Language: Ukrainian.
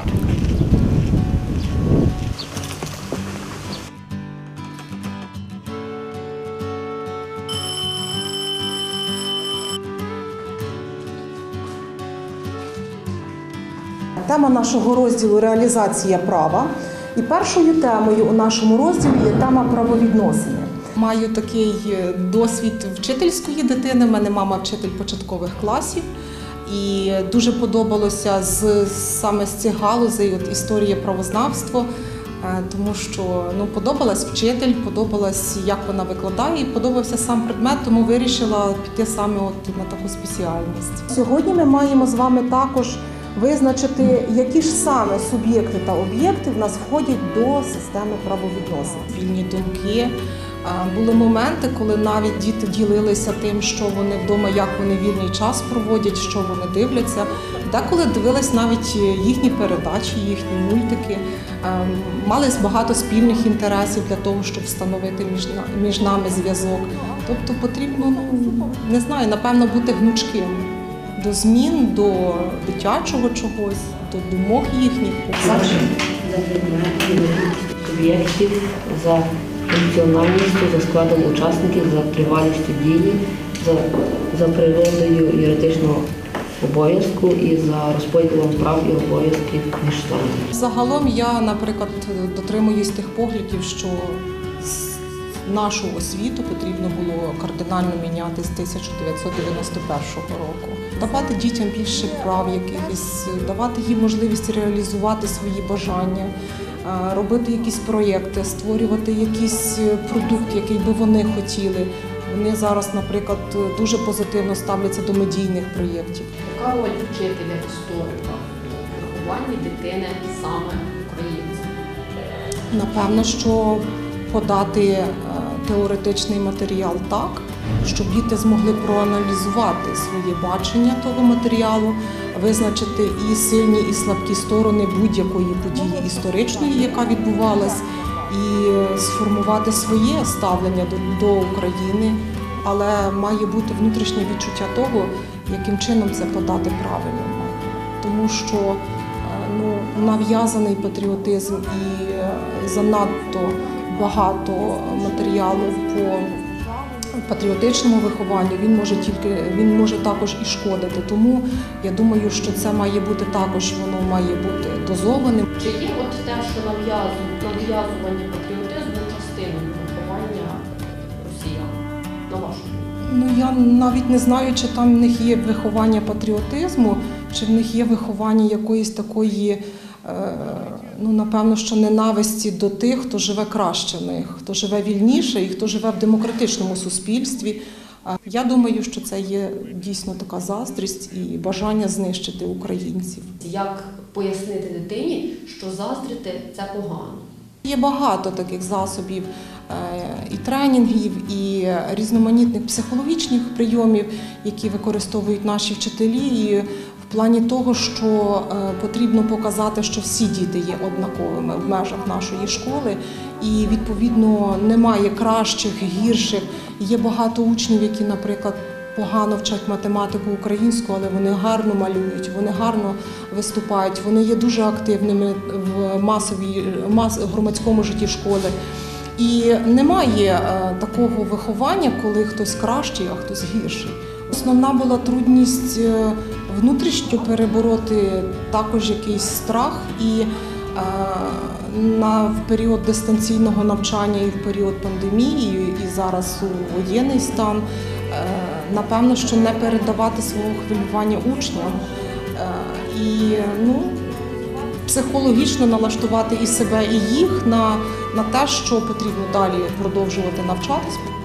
Тема нашого розділу – реалізація права. І першою темою у нашому розділі є тема правовідносини. Маю такий досвід вчительської дитини, в мене мама вчитель початкових класів. І дуже подобалося саме з цих галузей історія правознавства, тому що подобалась вчитель, подобалась, як вона викладає, і подобався сам предмет, тому вирішила піти саме на таку спеціальність. Сьогодні ми маємо з вами також визначити, які ж саме суб'єкти та об'єкти в нас входять до системи правовідносин. Вільні думки. Були моменти, коли навіть діти ділилися тим, що вони вдома, як вони вільний час проводять, що вони дивляться. Деколи дивились навіть їхні передачі, їхні мультики. Мали багато спільних інтересів для того, щоб встановити між нами зв'язок. Тобто потрібно, не знаю, напевно, бути гнучким до змін, до дитячого чогось, до думок їхніх. За предметами суб'єктів, за функціональністю, за складом учасників, за тривалістю дії, за природою юридичного обов'язку і за розподілом прав і обов'язків між сторонами. Загалом я, наприклад, дотримуюсь тих поглядів, що нашу освіту потрібно було кардинально міняти з 1991 року. Давати дітям більше прав якихось, давати їм можливість реалізувати свої бажання, робити якісь проєкти, створювати якийсь продукт, який би вони хотіли. Вони зараз, наприклад, дуже позитивно ставляться до медійних проєктів. Яка роль вчителя історика в вихованні дитини саме українців? Напевно, що подати теоретичний матеріал так, щоб діти змогли проаналізувати своє бачення того матеріалу, визначити і сильні, і слабкі сторони будь-якої події історичної, яка відбувалась, і сформувати своє ставлення до України, але має бути внутрішнє відчуття того, яким чином це подати правильно. Тому що нав'язаний патріотизм і занадто багато матеріалу по патріотичному вихованню, він може також і шкодити. Тому я думаю, що це має бути також, воно має бути дозованим. Чи є от те, що нав'язування патріотизму частиною виховання росіян, на вашу думку? Я навіть не знаю, чи там в них є виховання патріотизму, чи в них є виховання якоїсь такої, напевно, що ненависті до тих, хто живе краще них, хто живе вільніше і хто живе в демократичному суспільстві. Я думаю, що це є дійсно така заздрість і бажання знищити українців. Як пояснити дитині, що заздрити – це погано? Є багато таких засобів і тренінгів, і різноманітних психологічних прийомів, які використовують наші вчителі. І в плані того, що потрібно показати, що всі діти є однаковими в межах нашої школи, і, відповідно, немає кращих, гірших. Є багато учнів, які, наприклад, погано вчать математику українську, але вони гарно малюють, вони гарно виступають, вони є дуже активними в громадському житті школи. І немає такого виховання, коли хтось кращий, а хтось гірший. Основна була трудність внутрішньо перебороти також якийсь страх, і в період дистанційного навчання, і в період пандемії, і зараз у воєнний стан, напевно, що не передавати свого хвилювання учням і психологічно налаштувати і себе, і їх на те, що потрібно далі продовжувати навчатись.